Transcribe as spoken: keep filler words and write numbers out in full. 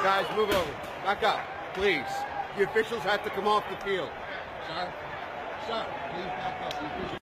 Guys, move over. Back up, please. The officials have to come off the field. Sir? Sir, please back up. The officials